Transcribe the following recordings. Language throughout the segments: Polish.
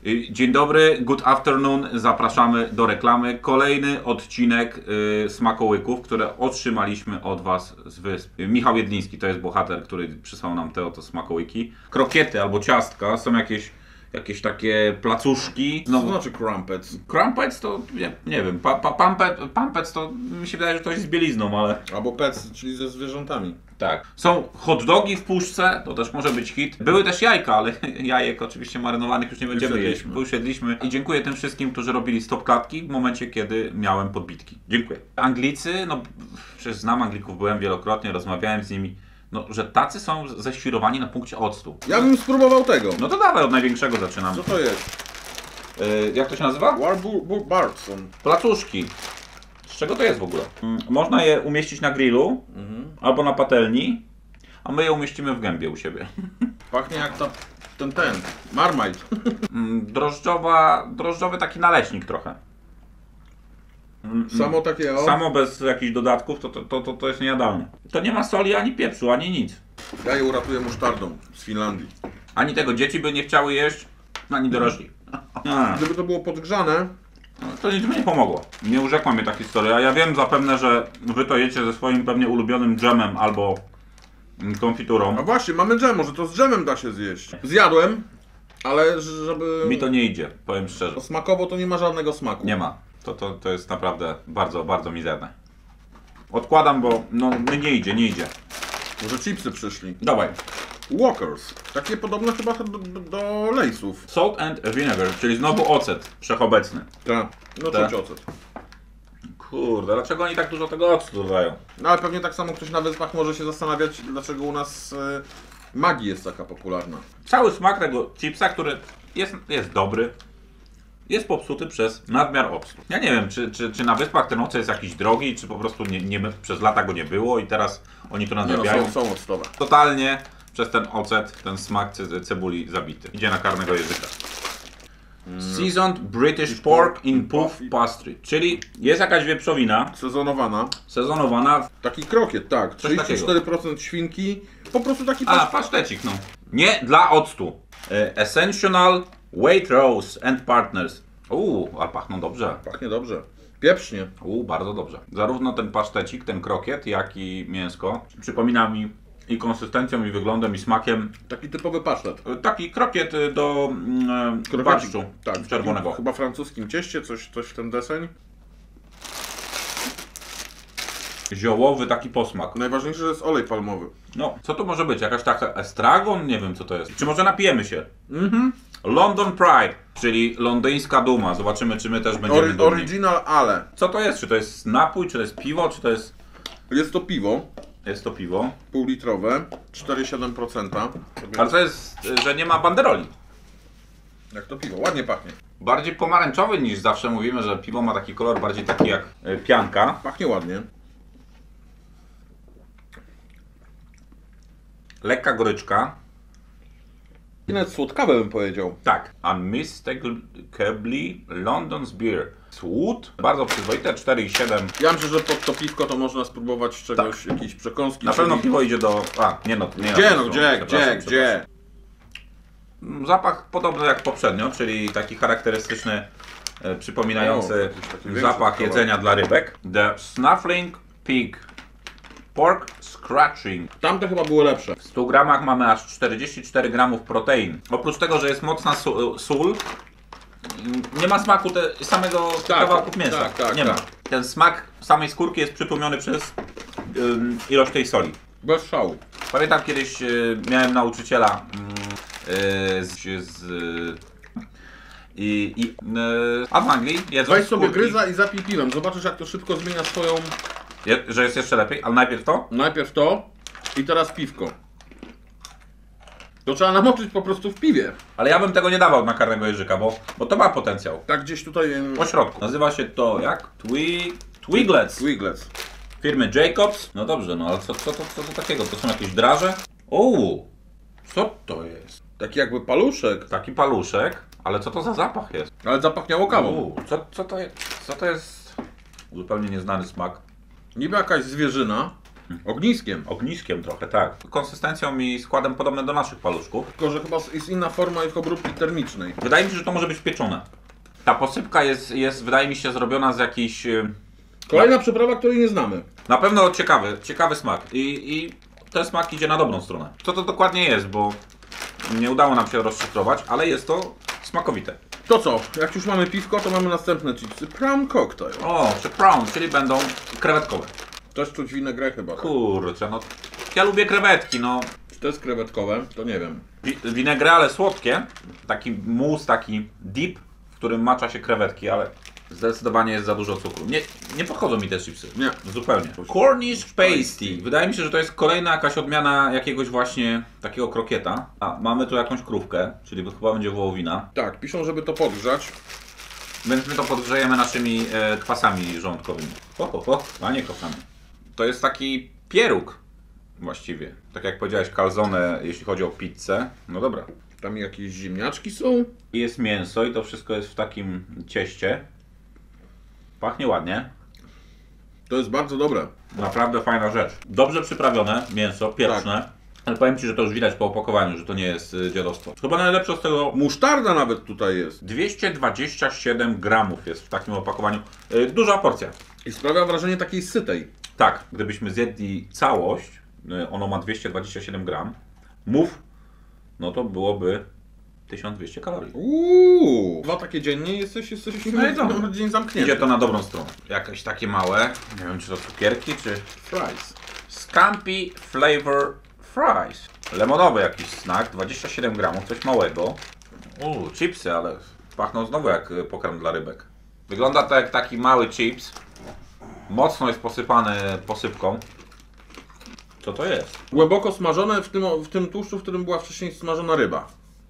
Dzień dobry, good afternoon, zapraszamy do reklamy. Kolejny odcinek smakołyków, które otrzymaliśmy od Was z wysp. Michał Jedliński to jest bohater, który przysłał nam te oto smakołyki. Krokiety albo ciastka, są jakieś takie placuszki. Co znaczy crumpets? Crumpets to nie wiem, pampets to mi się wydaje, że to jest z bielizną, ale... Albo pets, czyli ze zwierzętami. Tak. Są hot dogi w puszce, to też może być hit. Były też jajka, ale jajek oczywiście marynowanych już nie będziemy jeść. Usiedliśmy. I dziękuję tym wszystkim, którzy robili stopklatki w momencie, kiedy miałem podbitki. Dziękuję. Anglicy, no przecież znam Anglików, byłem wielokrotnie, rozmawiałem z nimi. No, że tacy są ześwirowani na punkcie octu. Ja bym spróbował tego. No to dawaj, od największego zaczynamy. Co to jest? Jak to się nazywa? Warburton. Placuszki. Z czego to jest w ogóle? Można je umieścić na grillu albo na patelni, a my je umieścimy w gębie u siebie. Pachnie jak ten Marmite. Drożdżowy taki naleśnik trochę. Samo takie o. Samo bez jakichś dodatków to jest niejadalne. To nie ma soli ani pieprzu, ani nic. Ja je uratuję musztardą z Finlandii. Ani tego dzieci by nie chciały jeść, ani dorośli. Gdyby to było podgrzane, to nic by nie pomogło. Nie urzekła mnie ta historia. A ja wiem zapewne, że wy to jecie ze swoim pewnie ulubionym dżemem albo konfiturą. a właśnie, mamy dżem, może to z dżemem da się zjeść. Zjadłem, ale żeby... Mi to nie idzie, powiem szczerze. Smakowo to nie ma żadnego smaku. Nie ma. To jest naprawdę bardzo, bardzo mizerne. Odkładam, bo no nie idzie. Może chipsy przyszli. Dawaj. Walkers. Takie podobne chyba do Lay'sów. Salt and vinegar, czyli znowu ocet wszechobecny. Tak. No Tak. czuć ocet. Kurde, dlaczego oni tak dużo tego octu dodają? No ale pewnie tak samo ktoś na Wyspach może się zastanawiać, dlaczego u nas Maggi jest taka popularna. Cały smak tego chipsa, który jest dobry, jest popsuty przez nadmiar octu. Ja nie wiem, czy na Wyspach ten ocet jest jakiś drogi, czy po prostu przez lata go nie było i teraz oni to nadrabiają. Nie, są octowe. Totalnie przez ten ocet, ten smak cebuli zabity. Idzie na karnego języka. Seasoned British Pork in Puff Pastry. Czyli jest jakaś wieprzowina sezonowana. Taki krokiet, tak. Coś 34% świnki. Po prostu taki pasztecik, no. Nie dla octu. Essential Waitrose and Partners. A pachną dobrze. Pachnie dobrze. Pieprznie. Bardzo dobrze. Zarówno ten pasztecik, ten krokiet, jak i mięsko przypomina mi i konsystencją, i wyglądem, i smakiem. Taki typowy pasztet. Taki krokiet do barszczu czerwonego. Chyba francuskim cieście, coś w ten deseń. Ziołowy taki posmak. Najważniejsze, że jest olej palmowy. No, co to może być? Jakaś taka estragon? Nie wiem co to jest. Czy może napijemy się? London Pride, czyli londyńska duma. Zobaczymy, czy my też będziemy dumni. Original ale. Co to jest? Czy to jest napój, czy to jest piwo, czy to jest... Jest to piwo. Jest to piwo. Półlitrowe. 4,7%. Ale to jest, że nie ma banderoli. Jak to piwo? Ładnie pachnie. Bardziej pomarańczowy niż zawsze mówimy, że piwo ma taki kolor bardziej taki jak pianka. Pachnie ładnie. Lekka goryczka. I nawet słodkawe bym powiedział. Tak. Unmistakably London's Beer. Słód. Bardzo przyzwoite, 4,7. Ja myślę, że pod to piwko to można spróbować czegoś, jakiejś przekąski. Na pewno piwo idzie do... Gdzie? Zapach podobny jak poprzednio, czyli taki charakterystyczny, przypominający zapach jedzenia dla rybek. The Snuffling Pig Pork Scratching. Tamte chyba było lepsze. W 100 gramach mamy aż 44 gramów protein. Oprócz tego, że jest mocna sól, nie ma smaku samego kawałków mięsa. Nie ma. Ten smak samej skórki jest przytłumiony przez ilość tej soli. Bez szału. Pamiętam kiedyś miałem nauczyciela a w Anglii jedzą Weź sobie skórki. gryza i zapij piwem. Zobaczysz, jak to szybko zmienia swoją... Że jest jeszcze lepiej, ale najpierw to? Najpierw to i teraz piwko. To trzeba namoczyć po prostu w piwie. Ale ja bym tego nie dawał na karnego jeżyka, bo to ma potencjał. Tak gdzieś tutaj... Po środku. Nazywa się to jak? Twiglets. Twiglets. Firmy Jacobs. No dobrze, no ale co to takiego? To są jakieś draże? Co to jest? Taki jakby paluszek. Taki paluszek, ale co to za zapach jest? Ale zapachniało kawą. Co to jest? Zupełnie nieznany smak. Niby jakaś zwierzyna. Ogniskiem. Ogniskiem trochę, tak. Konsystencją i składem podobne do naszych paluszków. Tylko, że chyba jest inna forma ich obróbki termicznej. Wydaje mi się, że to może być pieczone. Ta posypka jest wydaje mi się, zrobiona z jakiejś... Kolejna przyprawa, której nie znamy. Na pewno ciekawy smak. I ten smak idzie na dobrą stronę. Co to dokładnie jest, bo nie udało nam się rozszyfrować, ale jest to smakowite. To co? Jak już mamy piwko, to mamy następne chipsy. Prawn cocktail. O, czy prawn, czyli będą krewetkowe. Też czuć winegrę chyba. Tak? Kurczę, no ja lubię krewetki, no. Czy to jest krewetkowe? To nie wiem. Winegry, ale słodkie. Taki mus, taki dip, w którym macza się krewetki, ale zdecydowanie jest za dużo cukru. Nie podchodzą mi te chipsy. Nie. Zupełnie. Cornish pasty. Wydaje mi się, że to jest kolejna jakaś odmiana jakiegoś właśnie takiego krokieta. A, mamy tu jakąś krówkę, czyli chyba będzie wołowina. Tak, piszą, żeby to podgrzać. Więc my to podgrzejemy naszymi kwasami żołądkowymi. Panie kochany. To jest taki pieróg właściwie. Tak jak powiedziałeś, calzone, jeśli chodzi o pizzę. No dobra. Tam jakieś ziemniaczki są. I jest mięso i to wszystko jest w takim cieście. Pachnie ładnie. To jest bardzo dobre. Naprawdę fajna rzecz. Dobrze przyprawione mięso, pieczne. Ale powiem Ci, że to już widać po opakowaniu, że to nie jest dziadostwo. Chyba najlepsze z tego... Musztarda nawet tutaj jest. 227 gramów jest w takim opakowaniu. Duża porcja. I sprawia wrażenie takiej sytej. Tak, gdybyśmy zjedli całość, ono ma 227 gram, no to byłoby 1200 kalorii. Dwa takie dziennie jesteś No dzień zamknięty. Idzie to na dobrą stronę. Jakieś takie małe, nie wiem czy to cukierki, czy Fries. Scampi Flavor Fries. Lemonowy jakiś snack, 27 gramów, coś małego. Chipsy, ale pachną znowu jak pokarm dla rybek. Wygląda to jak taki mały chips. Mocno jest posypany posypką. Co to jest? Głęboko smażone w tym tłuszczu, w którym była wcześniej smażona ryba.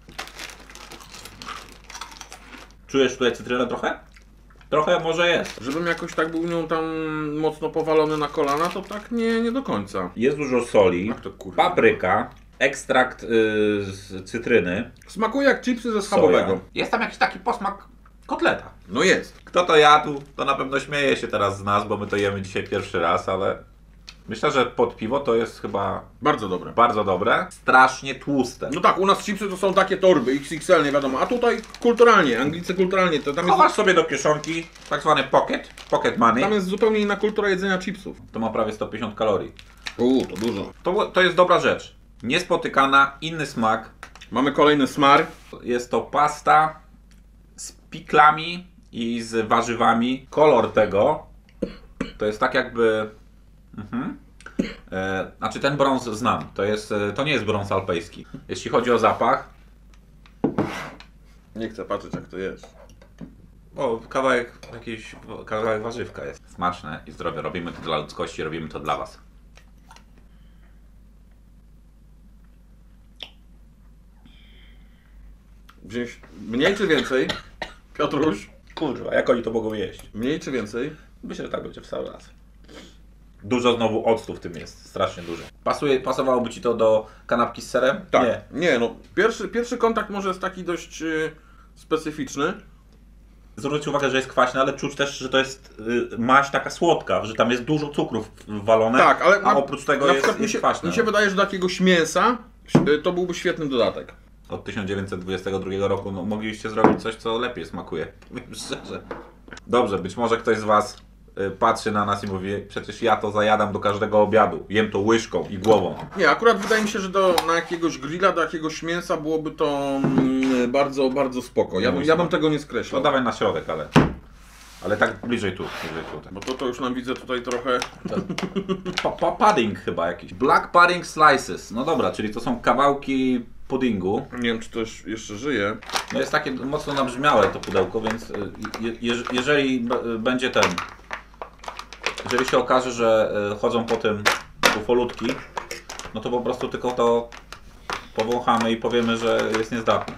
Czujesz tutaj cytrynę trochę? Trochę może jest. Żebym jakoś tak był nią tam mocno powalony na kolana, to tak nie do końca. Jest dużo soli, Jak to kurwa? papryka, ekstrakt z cytryny. Smakuje jak chipsy ze schabowego. Soja. Jest tam jakiś taki posmak kotleta. No jest. Kto to jadł, to na pewno śmieje się teraz z nas, bo my to jemy dzisiaj pierwszy raz, ale myślę, że pod piwo to jest chyba Bardzo dobre. bardzo dobre. Strasznie tłuste. No tak, u nas chipsy to są takie torby, XXL, nie wiadomo. A tutaj kulturalnie, Anglicy kulturalnie, to tam Chowasz sobie do kieszonki tak zwany pocket money. jest zupełnie inna kultura jedzenia chipsów. To ma prawie 150 kalorii. To dużo. To jest dobra rzecz. Niespotykana, inny smak. Mamy kolejny smar. Jest to pasta z piklami i z warzywami. Kolor tego to jest tak jakby... Znaczy ten brąz znam. To nie jest brąz alpejski. Jeśli chodzi o zapach... Nie chcę patrzeć jak to jest. Kawałek warzywka jest. Smaczne i zdrowe. Robimy to dla ludzkości, robimy to dla Was. Wziąć mniej czy więcej? Piotruś? Kurwa, jak oni to mogą jeść? Mniej czy więcej? Myślę, że tak będzie w cały raz. Dużo znowu octu w tym jest. Strasznie dużo. Pasowałoby Ci to do kanapki z serem? Tak. Nie, no. Pierwszy kontakt może jest taki dość specyficzny. Zwróć uwagę, że jest kwaśne, ale czuć też, że to jest maść taka słodka, że tam jest dużo cukrów wwalone, Tak, ale a oprócz tego na jest przykład kwaśne. mi się wydaje, że do jakiegoś mięsa to byłby świetny dodatek. Od 1922 roku mogliście zrobić coś, co lepiej smakuje. Powiem szczerze. Dobrze, być może ktoś z Was patrzy na nas i mówi, przecież ja to zajadam do każdego obiadu. Jem to łyżką i głową. Nie, akurat wydaje mi się, że na jakiegoś grilla, do jakiegoś mięsa byłoby to bardzo, bardzo spoko. Ja bym tego nie To skreślał. dawaj na środek, ale tak bliżej tu. Tak. Bo to już nam widzę tutaj trochę... Pudding chyba jakiś. Black pudding slices. No dobra, czyli to są kawałki puddingu. Nie wiem, czy to jeszcze żyje. No jest takie mocno nabrzmiałe to pudełko, więc jeżeli będzie jeżeli się okaże, że chodzą po tym ufolutki, no to po prostu tylko to powąchamy i powiemy, że jest niezdatne.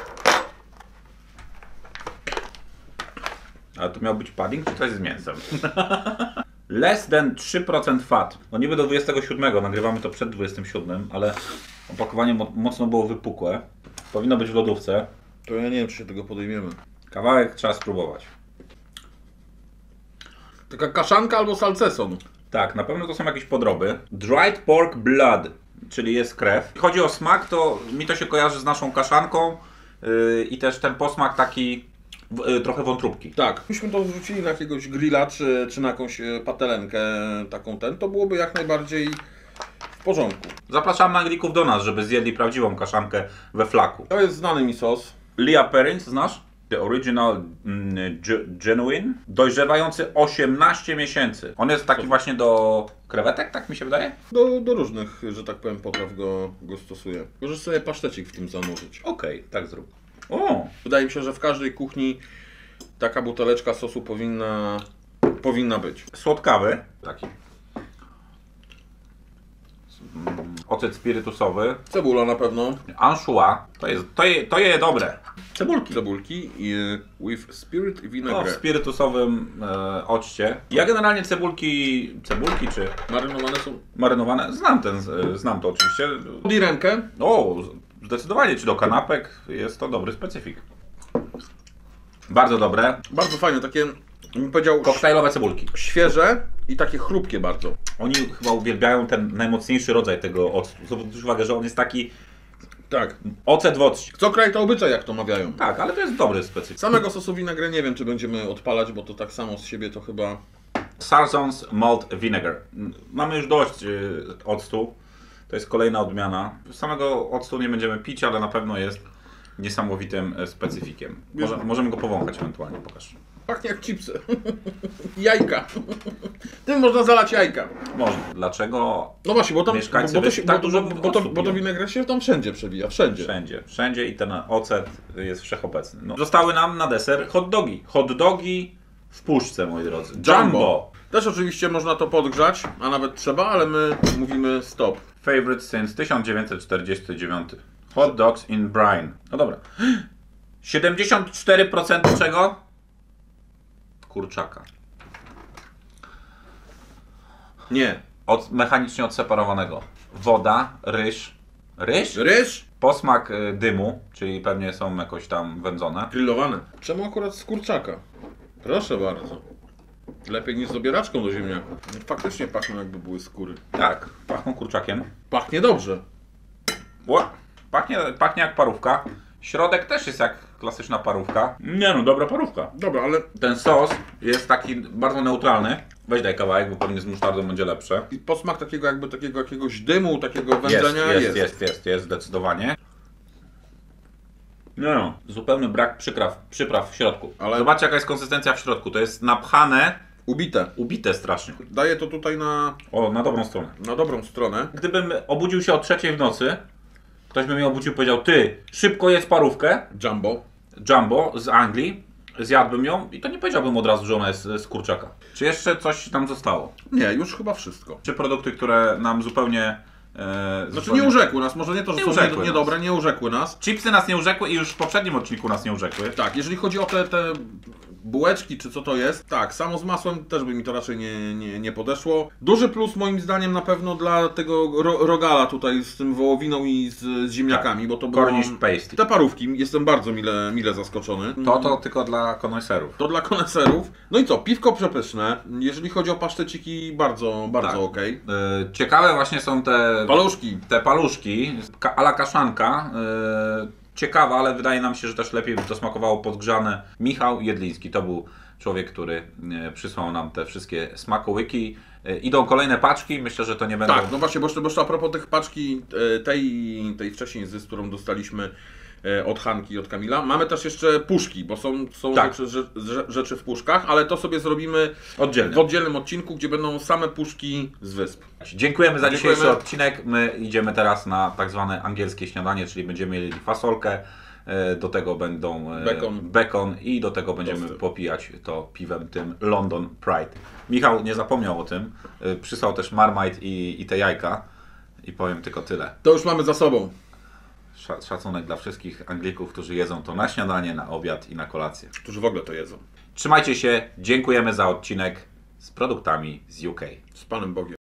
Ale to miał być pudding, czy coś z mięsem? Less than 3% fat. No niby do 27, nagrywamy to przed 27, ale opakowanie mocno było wypukłe. Powinno być w lodówce. To ja nie wiem, czy się tego podejmiemy. Kawałek trzeba spróbować. Taka kaszanka albo salceson. Tak, na pewno to są jakieś podroby. Dried pork blood, czyli jest krew. Chodzi o smak, to mi to się kojarzy z naszą kaszanką i też ten posmak taki trochę wątróbki. Tak, myśmy to wrzucili na jakiegoś grilla, czy na jakąś patelenkę taką to byłoby jak najbardziej w porządku. Zapraszamy Anglików do nas, żeby zjedli prawdziwą kaszankę we flaku. To jest znany mi sos. Lea Perrins, znasz? The Original Genuine. Dojrzewający 18 miesięcy. On jest taki właśnie do krewetek, tak mi się wydaje? Do różnych, że tak powiem, potraw go stosuję. Możesz sobie pasztecik w tym zanurzyć. Okej, tak zrób. O! Wydaje mi się, że w każdej kuchni taka buteleczka sosu powinna być. Słodkawy. Taki. Ocet spirytusowy. Cebula na pewno. Anchois. To je dobre. Cebulki i with spirit No, vinaigrette. w spirytusowym occie. Ja generalnie cebulki czy Marynowane są. marynowane, znam to oczywiście. Podaj rękę. O, zdecydowanie, czy do kanapek jest to dobry specyfik. Bardzo dobre. Bardzo fajne, takie, bym powiedział, Koktajlowe cebulki. świeże i takie chrupkie bardzo. Oni chyba uwielbiają ten najmocniejszy rodzaj tego octu. Zwróć uwagę, że on jest taki Tak. ocet w occie. Co kraj to obyczaj, jak to mawiają. Tak, ale to jest dobry specyfik. Samego sosu vinaigrette nie wiem, czy będziemy odpalać, bo to tak samo z siebie to chyba... Sarzon's Malt Vinegar. Mamy już dość octu. To jest kolejna odmiana. Samego octu nie będziemy pić, ale na pewno jest niesamowitym specyfikiem. Możemy go powąchać ewentualnie, pokaż. Pachnie jak chipsy. Jajka. Tym można zalać jajka. Można. Dlaczego? No właśnie, bo tam Mieszkańcy tak dużo octu bo to piją. vinaigrette się tam wszędzie przewija, wszędzie. Wszędzie i ten ocet jest wszechobecny. No. Zostały nam na deser hot dogi. Hot dogi w puszce, moi drodzy. Jumbo. Też oczywiście można to podgrzać, a nawet trzeba, ale my mówimy stop. Favorite since 1949. Hot dogs in brine. No dobra. 74% czego? Kurczaka. Nie. Mechanicznie odseparowanego. Woda, ryż. Ryż? Ryż? Posmak dymu, czyli pewnie są jakoś tam wędzone. Grillowane. Czemu akurat z kurczaka? Proszę bardzo. Lepiej niż z obieraczką do ziemniaków. Faktycznie pachną, jakby były skóry. Tak, pachną kurczakiem. Pachnie dobrze. Pachnie jak parówka. Środek też jest jak klasyczna parówka. Nie no, dobra parówka. Dobra, ale Ten sos jest taki bardzo neutralny. Weź daj kawałek, bo pewnie z musztardą będzie lepsze. i posmak takiego jakiegoś dymu, takiego wędzenia Jest, zdecydowanie. No, zupełny brak przypraw w środku. Ale- Zobaczcie jaka jest konsystencja w środku. To jest napchane, ubite. strasznie. Daję to tutaj Na dobrą stronę. na dobrą stronę. Gdybym obudził się o 3 w nocy, ktoś by mnie obudził i powiedział: ty, szybko jedz parówkę Jumbo z Anglii, zjadłbym ją i to nie powiedziałbym od razu, że ona jest z kurczaka. Czy jeszcze coś tam zostało? Nie, już chyba wszystko. Czy produkty, które nam zupełnie... Znaczy nie urzekły nas, może nie to, że Nie są urzekły niedobre, nie urzekły nas. Chipsy nas nie urzekły i już w poprzednim odcinku nas nie urzekły. Tak, jeżeli chodzi o te bułeczki, czy co to jest, tak, samo z masłem też by mi to raczej nie podeszło. Duży plus moim zdaniem na pewno dla tego rogala tutaj z tym wołowiną i z ziemniakami, bo to było... Cornish pasty. Te parówki, jestem bardzo mile zaskoczony. To tylko dla koneserów. To dla koneserów. No i co, piwko przepyszne. Jeżeli chodzi o paszteciki, bardzo Tak. okej. Ciekawe właśnie są te Paluszki. a la kaszanka. Ciekawa, ale wydaje nam się, że też lepiej by to smakowało podgrzane. Michał Jedliński to był człowiek, który przysłał nam te wszystkie smakołyki. Idą kolejne paczki, myślę, że to nie będą... Tak, no właśnie, bo jeszcze a propos tych paczki, tej wcześniej, z którą dostaliśmy od Hanki i od Kamila, mamy też jeszcze puszki, bo są Tak. rzeczy w puszkach, ale to sobie zrobimy Oddzielnie. w oddzielnym odcinku, gdzie będą same puszki z wysp. Dziękujemy za Dziękujemy. dzisiejszy odcinek. My idziemy teraz na tak zwane angielskie śniadanie, czyli będziemy mieli fasolkę, do tego będą bekon i do tego będziemy Tosty. popijać to piwem tym London Pride. Michał nie zapomniał o tym, przysłał też Marmite i te jajka i powiem tylko tyle. To już mamy za sobą. Szacunek dla wszystkich Anglików, którzy jedzą to na śniadanie, na obiad i na kolację. Którzy w ogóle to jedzą. Trzymajcie się, dziękujemy za odcinek z produktami z UK. Z Panem Bogiem.